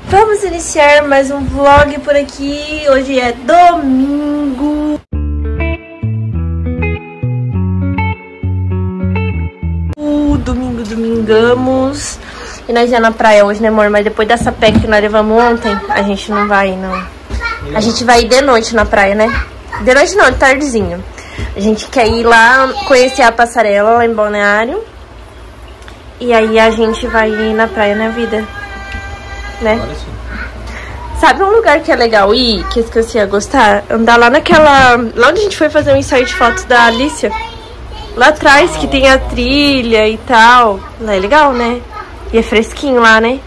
Vamos iniciar mais um vlog por aqui. Hoje é domingo. Domingamos. E nós ia na praia hoje, né, amor? Mas depois dessa PEC que nós levamos ontem, a gente não vai, não. A gente vai ir de noite na praia, né? De noite não, de tardezinho. A gente quer ir lá conhecer a passarela lá em Balneário. E aí a gente vai ir na praia, né, vida? Né? Sabe um lugar que é legal ir, que eu esqueci a gostar? Andar lá naquela... Lá onde a gente foi fazer um ensaio de fotos da Alicia. Lá atrás, que tem a trilha e tal. Lá é legal, né? E é fresquinho lá, né?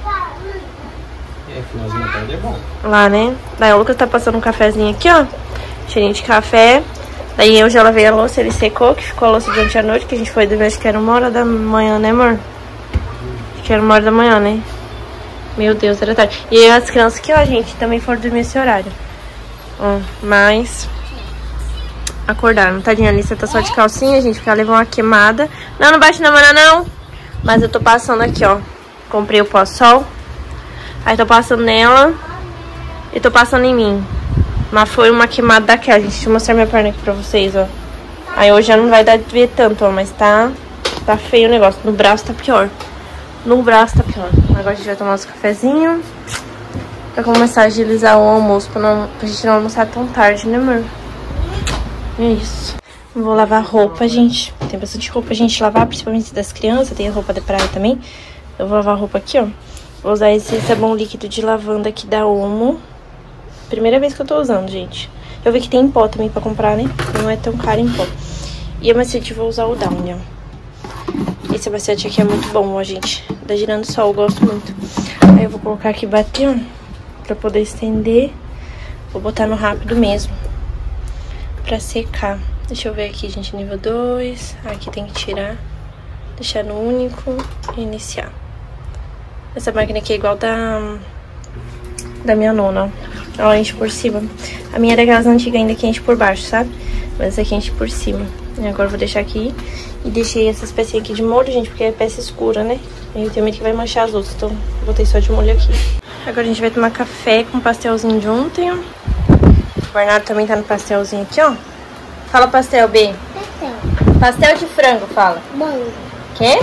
É, finalzinho da tarde é bom. Lá, né? Daí o Lucas tá passando um cafezinho aqui, ó. Cheirinho de café. Daí eu já lavei a louça, ele secou, que ficou a louça durante a noite, que a gente foi dormir, acho que era 1h da manhã, né, amor? Acho que era 1h da manhã, né? Meu Deus, era tarde. E aí as crianças aqui, ó, gente, também foram dormir esse horário. Ó, mas... acordaram. Tadinha, a Alicia tá só de calcinha, gente, porque ela levou uma queimada. Não, não bate na mana, não. Mas eu tô passando aqui, ó. Comprei o pó-sol. Aí tô passando nela. E tô passando em mim. Mas foi uma queimada daquela, gente. Deixa eu mostrar minha perna aqui pra vocês, ó. Aí hoje já não vai dar de ver tanto, ó. Mas tá feio o negócio. No braço tá pior. No braço tá pior. Agora a gente vai tomar nosso cafezinho. Pra começar a agilizar o almoço. Pra gente não almoçar tão tarde, né, amor? É isso. Vou lavar roupa, gente. Tem bastante roupa a gente lavar, principalmente das crianças. Tem a roupa da praia também. Eu vou lavar a roupa aqui, ó. Vou usar esse sabão líquido de lavanda aqui da Omo. Primeira vez que eu tô usando, gente. Eu vi que tem em pó também pra comprar, né? Não é tão caro em pó. E a macete, vou usar o Downy, ó. Esse macete aqui é muito bom, ó, gente. Da Giransol, eu gosto muito. Aí eu vou colocar aqui bater, ó. Pra poder estender. Vou botar no rápido mesmo. Pra secar. Deixa eu ver aqui, gente, nível 2. Aqui tem que tirar. Deixar no único e iniciar. Essa máquina aqui é igual da minha nona, ó. Ela enche por cima. A minha é daquelas antigas ainda que enche por baixo, sabe? Mas essa aqui enche por cima. E agora eu vou deixar aqui. E deixei essas pecinhas aqui de molho, gente, porque é peça escura, né? E eu tenho medo que vai manchar as outras, então botei só de molho aqui. Agora a gente vai tomar café com pastelzinho de ontem, ó. O Bernardo também tá no pastelzinho aqui, ó. Fala pastel, B. Pastel. Pastel de frango, fala. Bom. Quê?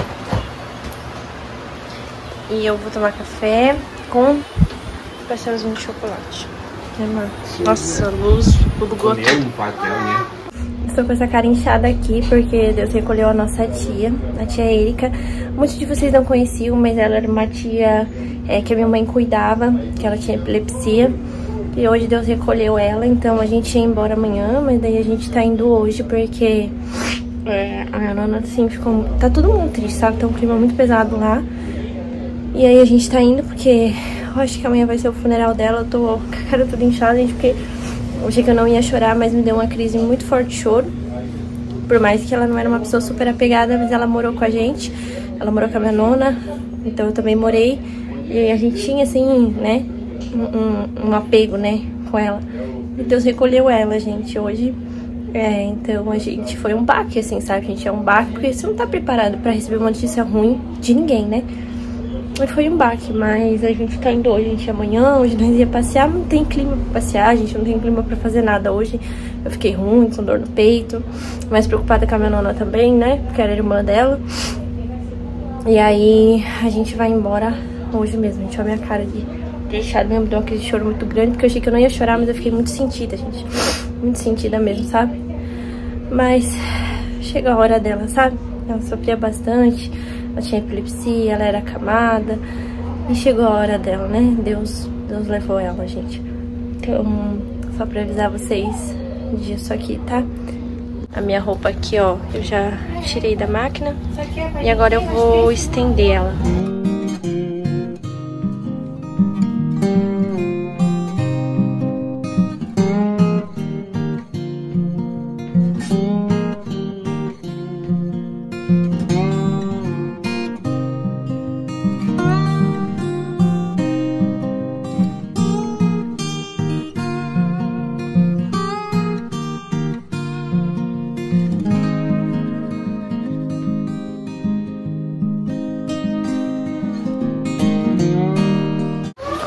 E eu vou tomar café com pastelzinho de chocolate. Nossa, luz, tudo gota. Um pastel, né? Estou com essa cara inchada aqui porque Deus recolheu a nossa tia, a tia Erika. Muitos de vocês não conheciam, mas ela era uma tia que a minha mãe cuidava, que ela tinha epilepsia. E hoje Deus recolheu ela, então a gente ia embora amanhã, mas daí a gente tá indo hoje porque a minha nona, assim, ficou... Tá todo mundo triste, sabe? Tá um clima muito pesado lá. E aí a gente tá indo porque eu acho que amanhã vai ser o funeral dela. Eu tô com a cara toda inchada, gente, porque eu achei que eu não ia chorar, mas me deu uma crise muito forte de choro. Por mais que ela não era uma pessoa super apegada, mas ela morou com a gente. Ela morou com a minha nona, então eu também morei. E a gente tinha, assim, né, um apego, né, com ela. E Deus recolheu ela, gente, hoje. Então a gente foi um baque, assim, sabe, gente? É um baque porque você não tá preparado pra receber uma notícia ruim de ninguém, né? Mas foi um baque, mas a gente tá indo hoje, gente, amanhã. Hoje nós ia passear, não tem clima pra passear, gente, não tem clima pra fazer nada hoje. Eu fiquei ruim, com dor no peito, mais preocupada com a minha nona também, né, porque era irmã dela. E aí a gente vai embora hoje mesmo, gente. Olha a minha cara de deixado mesmo, deu uma crise de choro muito grande, porque eu achei que eu não ia chorar, mas eu fiquei muito sentida, gente. Muito sentida mesmo, sabe? Mas chegou a hora dela, sabe? Ela sofria bastante, ela tinha epilepsia, ela era acamada. E chegou a hora dela, né? Deus levou ela, gente. Então, só pra avisar vocês disso aqui, tá? A minha roupa aqui, ó, eu já tirei da máquina. E agora eu vou estender ela.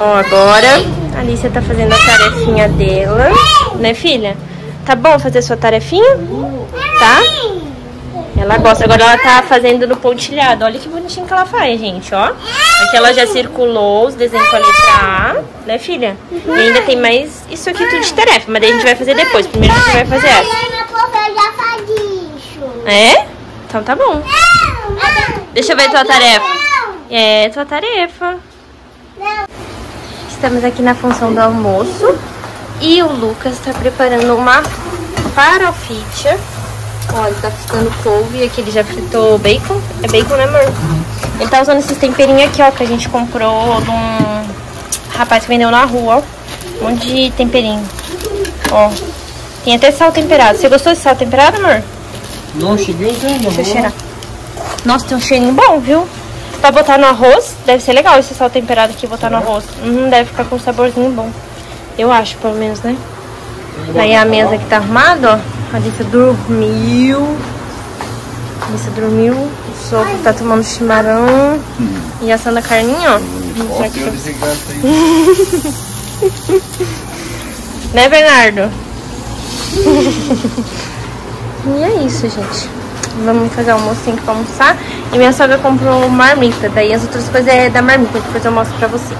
Ó, agora a Alicia tá fazendo a tarefinha dela, né, filha? Tá bom fazer sua tarefinha? Tá? Ela gosta. Agora ela tá fazendo no pontilhado. Olha que bonitinho que ela faz, gente, ó. Aqui ela já circulou os desenhos com a letra A, né, filha? E ainda tem mais isso aqui tudo de tarefa, mas daí a gente vai fazer depois. Primeiro a gente vai fazer essa. É? Então tá bom. Deixa eu ver tua tarefa. É, tua tarefa. Estamos aqui na função do almoço. E o Lucas tá preparando uma faroficha. Ó, ele tá fritando couve e aqui ele já fritou bacon. É bacon, né, amor? Ele tá usando esses temperinhos aqui, ó, que a gente comprou de um rapaz que vendeu na rua, ó. Um monte de temperinho. Ó, tem até sal temperado. Você gostou desse sal temperado, amor? Não cheguei usando, Deixa eu cheirar. Nossa, tem um cheirinho bom, viu? Pra botar no arroz, deve ser legal esse sal temperado aqui, botar no arroz. Deve ficar com um saborzinho bom. Eu acho, pelo menos, né? Daí a mesa que tá arrumada, ó. A Alicia dormiu. A Alicia dormiu. O Sogro tá tomando chimarrão. E assando a carninha, ó. Né, Bernardo? E é isso, gente. Vamos fazer almocinho pra almoçar. E minha sogra comprou marmita. Daí as outras coisas é da marmita. Depois eu mostro pra vocês.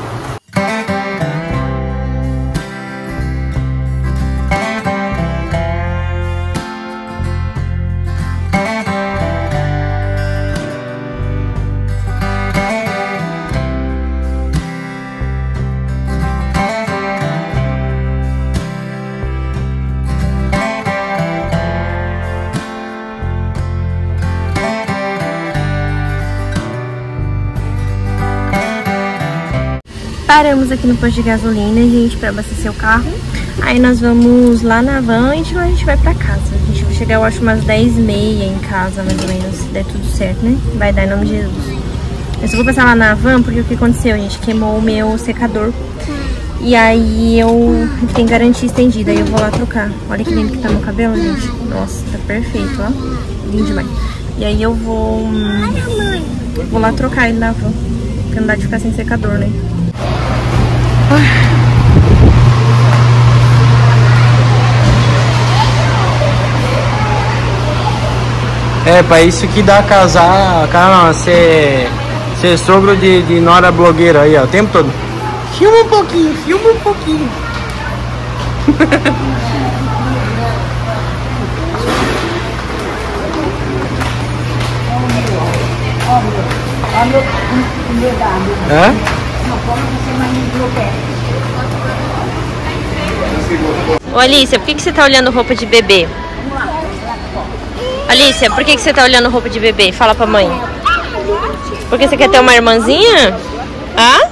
Paramos aqui no posto de gasolina, gente, pra abastecer o carro. Aí nós vamos lá na van e de lá a gente vai pra casa. A gente vai chegar, eu acho, umas 10h30 em casa, mais ou menos, se der tudo certo, né? Vai dar em nome de Jesus. Eu só vou passar lá na van porque o que aconteceu, gente? Queimou o meu secador. E aí eu tenho garantia estendida, aí eu vou lá trocar. Olha que lindo que tá meu cabelo, gente. Nossa, tá perfeito, ó. Lindo demais. E aí eu vou lá trocar ele na van. Porque não dá de ficar sem secador, né? É, pra isso que dá casar, cara, ser sogro de nora blogueira aí, ó, o tempo todo. Filma um pouquinho, filma um pouquinho. Hã? Ô, Alicia, por que você tá olhando roupa de bebê? Alicia, por que você tá olhando roupa de bebê? Fala pra mãe. Porque você quer ter uma irmãzinha? Hã?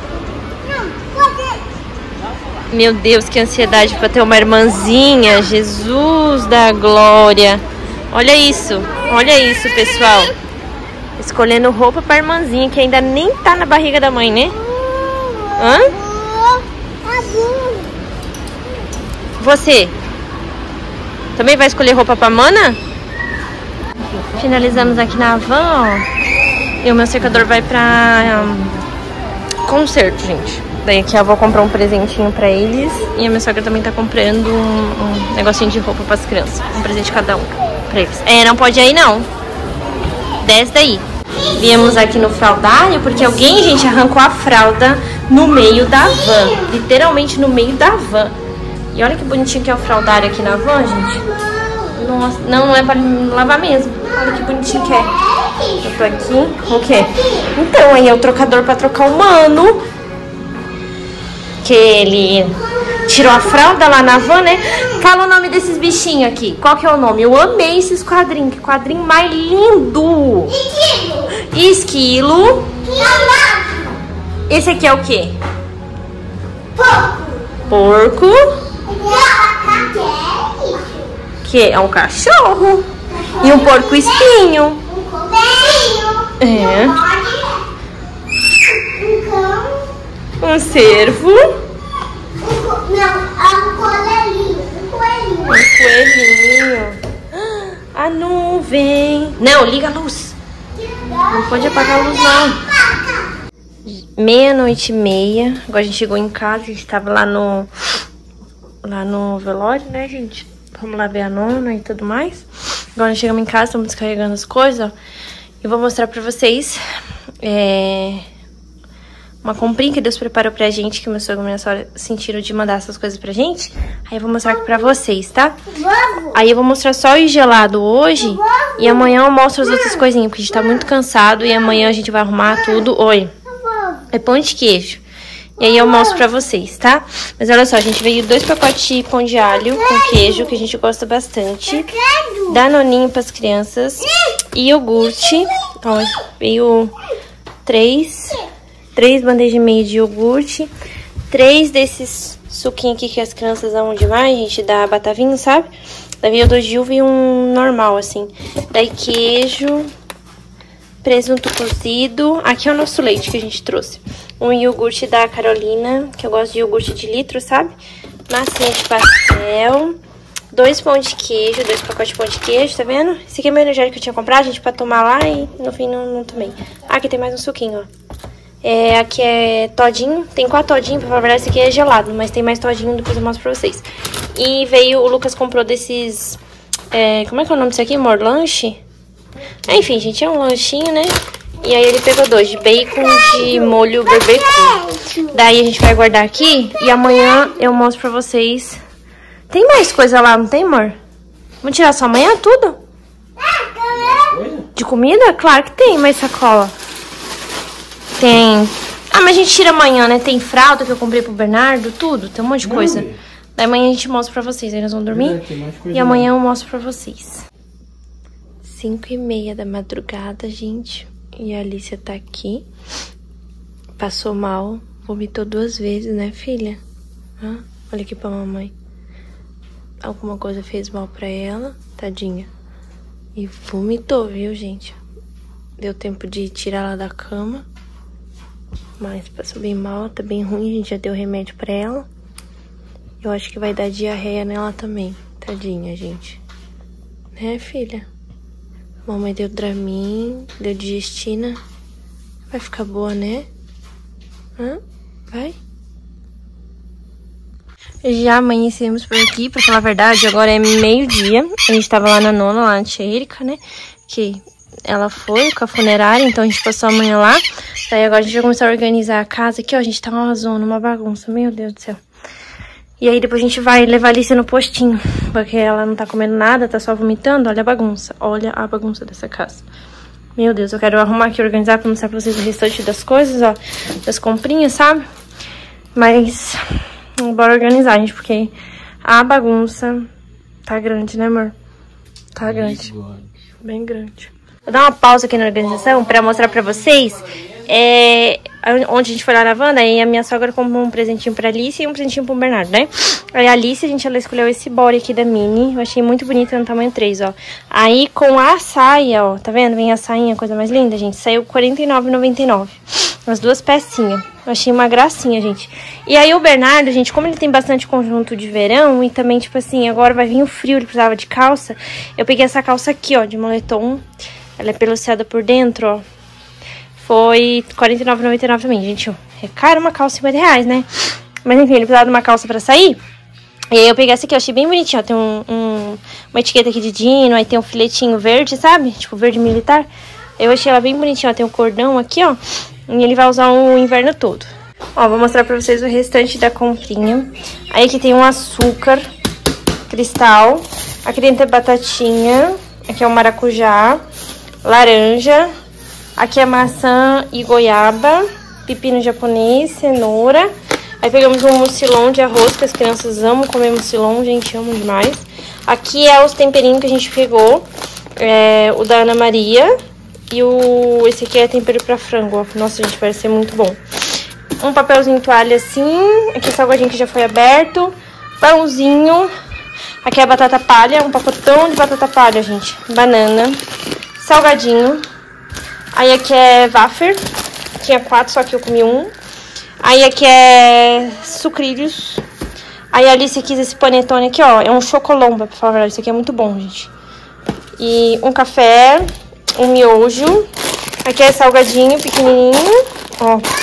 Meu Deus, que ansiedade pra ter uma irmãzinha. Jesus da glória. Olha isso, pessoal. Escolhendo roupa pra irmãzinha, que ainda nem tá na barriga da mãe, né? Hã? Você? Também vai escolher roupa pra mana? Finalizamos aqui na van, ó. E o meu secador vai pra concerto, gente. Daí aqui a avó comprou um presentinho pra eles. E a minha sogra também tá comprando um negocinho de roupa pras crianças. Um presente de cada um pra eles. É, não pode ir aí não. Desce daí. Viemos aqui no fraldário porque alguém, gente, arrancou a fralda no meio da van. Literalmente no meio da van. E olha que bonitinho que é o fraldário aqui na van, gente. Nossa, não é pra lavar mesmo. Olha que bonitinho que é. Eu tô aqui. O quê? Então, aí é o trocador pra trocar o mano. Que ele tirou a fralda lá na van, né? Fala o nome desses bichinhos aqui. Qual que é o nome? Eu amei esses quadrinhos. Que quadrinho mais lindo. Esquilo. Esse aqui é o quê? Porco. Que é um cachorro. E um porco espinho. É. Um cervo. Um coelhinho. A nuvem. Não, liga a luz. Não pode apagar a luz, não. meia-noite e meia. Agora a gente chegou em casa, a gente tava lá no velório, né, gente? Vamos lá ver a nona e tudo mais. Agora chegamos em casa, estamos descarregando as coisas, ó. Eu vou mostrar pra vocês uma comprinha que Deus preparou pra gente, que meu sogro e minha sogra sentiram de mandar essas coisas pra gente. Aí eu vou mostrar aqui pra vocês, tá? Aí eu vou mostrar só o gelado hoje e amanhã eu mostro as outras coisinhas, porque a gente tá muito cansado e amanhã a gente vai arrumar tudo. Oi, é pão de queijo. E aí eu mostro pra vocês, tá? Mas olha só, a gente veio 2 pacotes de pão de alho com queijo, que a gente gosta bastante. Danoninho pras crianças. E iogurte. Ó, veio 3 bandejas e meia de iogurte. 3 desses suquinhos aqui que as crianças amam demais, gente, da Batavinho, sabe? Daí veio 2 de uva e um normal, assim. Daí queijo, presunto cozido. Aqui é o nosso leite que a gente trouxe. Um iogurte da Carolina, que eu gosto de iogurte de litro, sabe? Massinha de pastel. 2 pão de queijo, 2 pacotes de pão de queijo, tá vendo? Esse aqui é meu energético que eu tinha comprado, gente, pra tomar lá e no fim não tomei. Ah, aqui tem mais um suquinho, ó. Aqui é todinho, tem 4 todinhos, pra falar a verdade, esse aqui é gelado, mas tem mais todinho, depois eu mostro pra vocês. E veio, o Lucas comprou desses, como é que é o nome disso aqui, amor? Lanche? Enfim, gente, é um lanchinho, né? E aí ele pegou 2 de bacon de molho barbecue. Daí a gente vai guardar aqui e amanhã eu mostro pra vocês. Tem mais coisa lá, não tem, amor? Vamos tirar só amanhã tudo? De comida? Claro que tem, mais sacola. Tem... Ah, mas a gente tira amanhã, né? Tem fralda que eu comprei pro Bernardo, tudo. Tem um monte de coisa. Daí amanhã a gente mostra pra vocês. Aí nós vamos dormir. E amanhã eu mostro pra vocês. 5h30 da madrugada, gente. E a Alicia tá aqui. Passou mal. Vomitou 2 vezes, né, filha? Olha aqui pra mamãe. Alguma coisa fez mal pra ela, tadinha. E vomitou, viu, gente? Deu tempo de tirar ela da cama. Mas passou bem mal, tá bem ruim. A gente já deu remédio pra ela. Eu acho que vai dar diarreia nela também. Tadinha, gente. Né, filha? Mamãe deu Dramin, deu Digestina. Vai ficar boa, né? Vai? Já amanhecemos por aqui, pra falar a verdade, agora é meio-dia. A gente tava lá na nona, lá na tia Erika, né? Que ela foi com a funerária, então a gente passou a manhã lá. Daí agora a gente vai começar a organizar a casa aqui, ó. A gente tá numa zona, uma bagunça, meu Deus do céu. E aí depois a gente vai levar a Alicia no postinho, porque ela não tá comendo nada, tá só vomitando. Olha a bagunça, olha a bagunça dessa casa. Meu Deus, eu quero arrumar aqui, organizar pra mostrar pra vocês o restante das coisas, ó. Das comprinhas, sabe? Mas... bora organizar, gente, porque a bagunça tá grande, né, amor? Tá grande. Bem grande. Vou dar uma pausa aqui na organização pra mostrar pra vocês onde a gente foi lá na Wanda. Aí a minha sogra comprou um presentinho pra Alice e um presentinho pro Bernardo, né? Aí a Alice, ela escolheu esse body aqui da Mini. Eu achei muito bonito, no tamanho 3, ó. Aí com a saia, ó, tá vendo? Vem a sainha, coisa mais linda, gente. Saiu R$ 49,99. As 2 pecinhas. Eu achei uma gracinha, gente. E aí o Bernardo, gente, como ele tem bastante conjunto de verão e também, tipo assim, agora vai vir o frio, ele precisava de calça. Eu peguei essa calça aqui, ó, de moletom. Ela é peluciada por dentro, ó. Foi R$ 49,99 também, gente. É caro uma calça, R$ 50, né? Mas enfim, ele precisava de uma calça pra sair. E aí eu peguei essa aqui, eu achei bem bonitinho, ó. Tem uma etiqueta aqui de Dino, aí tem um filetinho verde, sabe? Tipo verde militar. Eu achei ela bem bonitinha, ó. Tem um cordão aqui, ó. E ele vai usar o inverno todo. Ó, vou mostrar pra vocês o restante da comprinha. Aí aqui tem um açúcar cristal. Aqui dentro é batatinha. Aqui é o maracujá. Laranja. Aqui é maçã e goiaba. Pepino japonês, cenoura. Aí pegamos um mucilon de arroz, que as crianças amam comer mucilon, gente, amam demais. Aqui é os temperinhos que a gente pegou. O da Ana Maria. E esse aqui é tempero pra frango, ó. Nossa, gente, parece ser muito bom. Um papelzinho toalha assim. Aqui é salgadinho que já foi aberto. Pãozinho. Aqui é a batata palha, um pacotão de batata palha, gente. Banana. Salgadinho. Aí aqui é wafer. Tinha 4, só que eu comi um. Aí aqui é sucrilhos. Aí a Alice quis esse panetone aqui, ó. É um chocolomba, pra falar a verdade. Isso aqui é muito bom, gente. E um café. Um miojo. Aqui é salgadinho, pequenininho. Ó.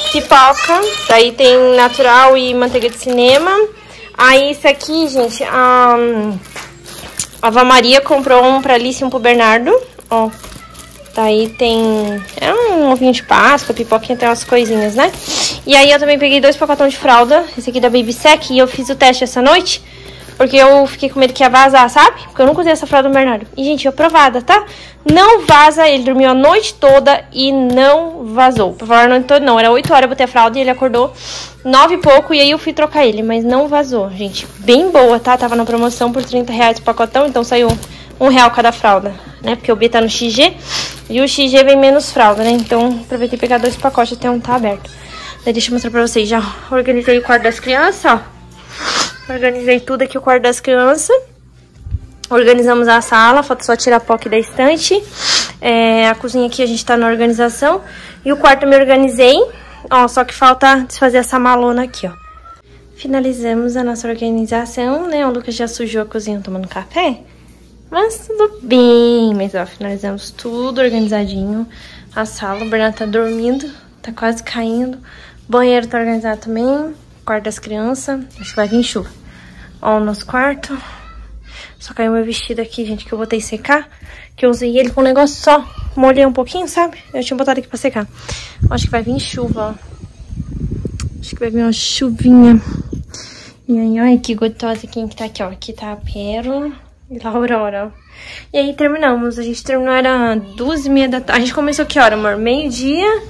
pipoca. Daí tem natural e manteiga de cinema. Aí isso aqui, gente, a Ava Maria comprou um pra Alice e um pro Bernardo. Ó. Daí tem... é um ovinho de Páscoa, pipoquinha, tem umas coisinhas, né? E aí eu também peguei 2 pacotões de fralda. Esse aqui da Baby Sec. E eu fiz o teste essa noite. Porque eu fiquei com medo que ia vazar, sabe? Porque eu nunca usei essa fralda do Bernardo. E, gente, aprovada, tá? Não vaza. Ele dormiu a noite toda e não vazou. Pra falar a noite toda, não. Era 8 horas, eu botei a fralda e ele acordou 9 e pouco. E aí eu fui trocar ele, mas não vazou, gente. Bem boa, tá? Tava na promoção por R$30 o pacotão. Então saiu R$1 cada fralda, né? Porque o B tá no XG. E o XG vem menos fralda, né? Então aproveitei e pegar 2 pacotes até um tá aberto. Daí deixa eu mostrar pra vocês. Já organizei o quarto das crianças, ó. Organizei tudo aqui, o quarto das crianças. Organizamos a sala, falta só tirar a POC da estante. A cozinha aqui a gente tá na organização. E o quarto eu me organizei. Ó, só que falta desfazer essa malona aqui, ó. Finalizamos a nossa organização, né? O Lucas já sujou a cozinha tomando café. Mas tudo bem. Mas, ó, finalizamos tudo organizadinho. A sala, o Bernardo tá dormindo, tá quase caindo. O banheiro tá organizado também. Quarto das crianças, acho que vai vir chuva. Ó, o nosso quarto. Só caiu meu vestido aqui, gente, que eu botei secar. Que eu usei ele com um negócio só. Molhei um pouquinho, sabe? Eu tinha botado aqui pra secar. Acho que vai vir chuva, ó. Acho que vai vir uma chuvinha. E aí, olha que gostosa quem que tá aqui, ó. Aqui tá a Pérola e a Aurora, ó. E aí terminamos. A gente terminou, era 2h30 da tarde. A gente começou que hora, amor? Meio-dia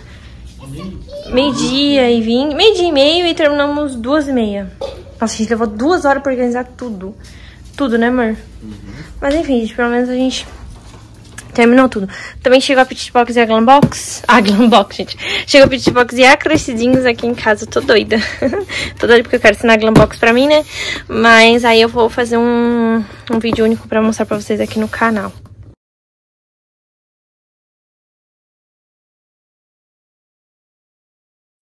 e 20. Meio-dia e meio e terminamos 2h30. Nossa, a gente levou 2 horas pra organizar tudo. Tudo, né, amor? Mas enfim, gente, pelo menos a gente terminou tudo. Também chegou a Petit Box e a Glam Box. A Glam Box, gente. Chegou a Petit Box e a Crescidinhos aqui em casa. Tô doida. Tô doida porque eu quero ensinar a Glam Box pra mim, né? Mas aí eu vou fazer um vídeo único pra mostrar pra vocês aqui no canal.